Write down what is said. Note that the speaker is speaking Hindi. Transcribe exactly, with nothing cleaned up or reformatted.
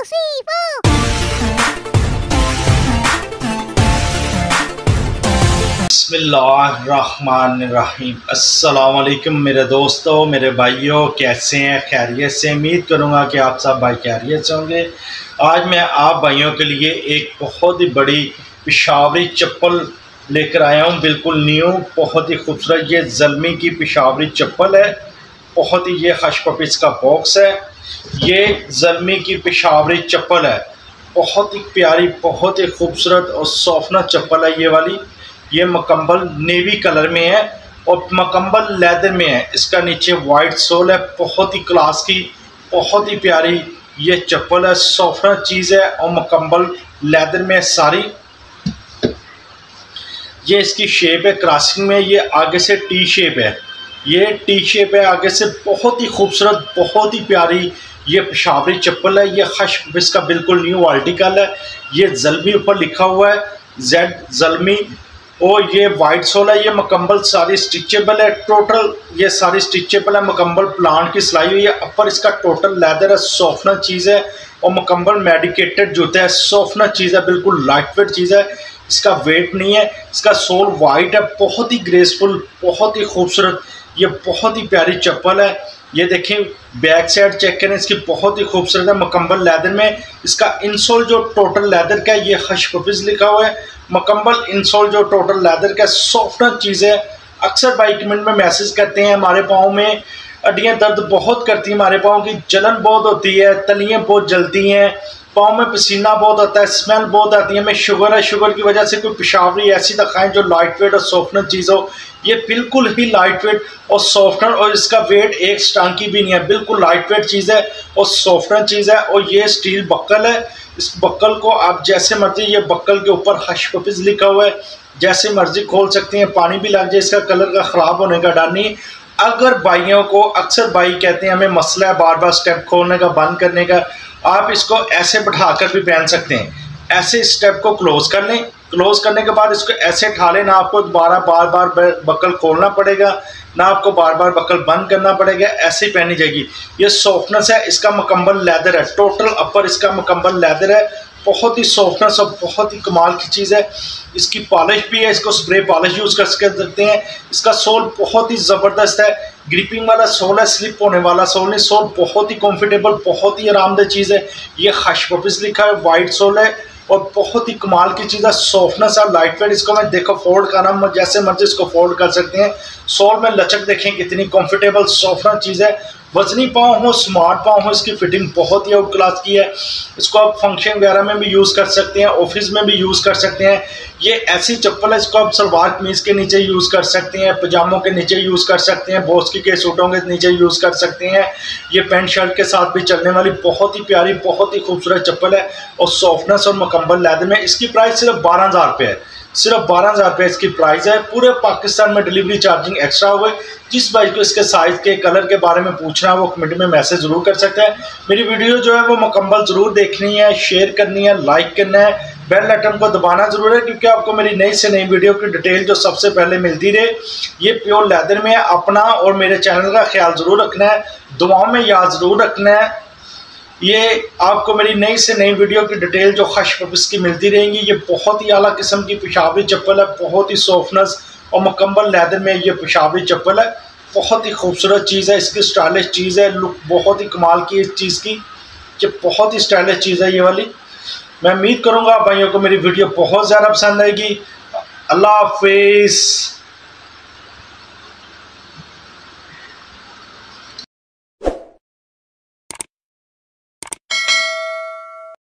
three, four. बिस्मिल्लाहिर्रहमानिर्रहीम। अस्सलाम वालेकुम मेरे दोस्तों, मेरे भाइयों, कैसे हैं? खैरियत से? उम्मीद करूँगा कि आप सब भाई खैरियत से होंगे। आज मैं आप भाइयों के लिए एक बहुत ही बड़ी पेशावरी चप्पल लेकर आया हूँ, बिल्कुल न्यू, बहुत ही खूबसूरत। ये ज़ल्मी की पेशावरी चप्पल है, बहुत ही ये हश पपीस का बॉक्स है। ये ज़ल्मी की पेशावरी चप्पल है, बहुत ही प्यारी, बहुत ही खूबसूरत और सॉफ्टनर चप्पल है ये वाली। ये मकम्बल नेवी कलर में है और मकम्बल लेदर में है। इसका नीचे वाइट सोल है, बहुत ही क्लास की, बहुत ही प्यारी ये चप्पल है, सॉफ्टनर चीज़ है और मकम्बल लेदर में सारी। ये इसकी शेप है क्रॉसिंग में, ये आगे से टी शेप है, ये टी शेप है आगे से, बहुत ही खूबसूरत, बहुत ही प्यारी ये पेशावरी चप्पल है। ये खश इसका बिल्कुल न्यू आर्टिकल है। ये ज़ल्मी ऊपर लिखा हुआ है, जेड ज़ल्मी, और ये वाइट सोल है। ये मकम्बल सारी स्टिचेबल है, टोटल ये सारी स्टिचेबल है। मकम्बल प्लांट की सिलाई हुई है, ऊपर इसका टोटल लेदर है, सॉफ्टनर चीज़ है और मकम्बल मेडिकेटेड जूते है, सॉफ्टनर चीज़ है, बिल्कुल लाइट वेट चीज़ है। इसका वेट नहीं है। इसका सोल वाइट है, बहुत ही ग्रेसफुल, बहुत ही खूबसूरत, ये बहुत ही प्यारी चप्पल है। ये देखें, बैक साइड चेक करें इसकी, बहुत ही खूबसूरत है, मकम्बल लेदर में। इसका इंसोल जो टोटल लेदर का है, ये हश पपीस लिखा हुआ है। मकम्बल इंसोल जो टोटल लेदर का सॉफ्टनर चीज़ है। अक्सर भाई कमेंट में मैसेज करते हैं, हमारे पाँव में हड्डियाँ दर्द बहुत करती हैं, हमारे पाँव की जलन बहुत होती है, तलियाँ बहुत जलती हैं, पाँव में पसीना बहुत आता है, स्मेल बहुत आती है, हमें शुगर है, शुगर की वजह से कोई पेशावरी ऐसी दिखाएं जो लाइट वेट और सॉफ्टनर चीज़ हो। ये बिल्कुल ही लाइट वेट और सॉफ्टनर, और इसका वेट एक स्टांग की भी नहीं है, बिल्कुल लाइट वेट चीज़ है और सॉफ्टनर चीज़ है। और ये स्टील बक्कल है, इस बक्कल को आप जैसे मर्जी, ये बक्कल के ऊपर हश पपीस लिखा हुआ है, जैसे मर्जी खोल सकते हैं, पानी भी लग जाए, इसका कलर का ख़राब होने का डर नहीं। अगर भाइयों को, अक्सर भाई कहते हैं हमें मसला है बार बार स्टेप खोलने का, बंद करने का, आप इसको ऐसे बैठाकर भी पहन सकते हैं। ऐसे स्टेप को क्लोज कर लें, क्लोज करने के बाद इसको ऐसे उठा लें, ना आपको दोबारा बार बार बक्कल खोलना पड़ेगा, ना आपको बार बार बक्कल बंद करना पड़ेगा, ऐसे ही पहनी जाएगी। ये सॉफ्टनेस है, इसका मकम्बल लेदर है, टोटल अपर इसका मकम्बल लेदर है, बहुत ही सॉफ्टनेस और बहुत ही कमाल की चीज़ है। इसकी पॉलिश भी है, इसको स्प्रे पॉलिश यूज़ कर सकते हैं। इसका सोल बहुत ही ज़बरदस्त है, ग्रिपिंग वाला सोल है, स्लिप होने वाला सोल नहीं, सोल बहुत ही कंफर्टेबल, बहुत ही आरामदेह चीज़ है। ये हश पपीस लिखा है, वाइट सोल है और बहुत ही कमाल की चीज़ है, सॉफ्टनेस है, लाइट वेट। इसको मैं देखो फोल्ड करना, जैसे मर्जी इसको फोल्ड कर सकते हैं। सोल में लचक देखें कितनी कंफर्टेबल सॉफ्टनर चीज़ है। वजनी पाँव हो, स्मार्ट पाँव हो, इसकी फिटिंग बहुत ही आउट क्लास की है। इसको आप फंक्शन वगैरह में भी यूज़ कर सकते हैं, ऑफिस में भी यूज़ कर सकते हैं। ये ऐसी चप्पल है, इसको आप सलवार कमीज़ के नीचे यूज़ कर सकते हैं, पजामों के नीचे यूज़ कर सकते हैं, बॉस के सूटों के नीचे यूज़ कर सकते हैं। ये पैंट शर्ट के साथ भी चलने वाली बहुत ही प्यारी, बहुत ही खूबसूरत चप्पल है और सॉफ्टनेस और मकम्बल लेदर में। इसकी प्राइस सिर्फ बारह हज़ार रुपये है, सिर्फ बारह हज़ार रुपये इसकी प्राइस है। पूरे पाकिस्तान में डिलीवरी चार्जिंग एक्स्ट्रा हुए। जिस भाई को इसके साइज़ के, कलर के बारे में पूछना है वो कमेंट में मैसेज ज़रूर कर सकता है। मेरी वीडियो जो है वो मुकम्मल ज़रूर देखनी है, शेयर करनी है, लाइक करना है, बेल आइकन को दबाना ज़रूर है, क्योंकि आपको मेरी नई से नई वीडियो की डिटेल जो सबसे पहले मिलती रहे। ये प्योर लेदर में है। अपना और मेरे चैनल का ख्याल ज़रूर रखना है, दुआओं में याद ज़रूर रखना है। ये आपको मेरी नई से नई वीडियो की डिटेल जो हश पपीस की मिलती रहेंगी। ये बहुत ही आला किस्म की पेशावरी चप्पल है, बहुत ही सॉफ्टनेस और मुकम्मल लेदर में ये पेशावरी चप्पल है, बहुत ही खूबसूरत चीज़ है। इसकी स्टाइलिश चीज़ है, लुक बहुत ही कमाल की इस चीज़ की, ये बहुत ही स्टाइलिश चीज़ है ये वाली। मैं उम्मीद करूँगा भाइयों को मेरी वीडियो बहुत ज़्यादा पसंद आएगी। अल्लाह हाफिज़।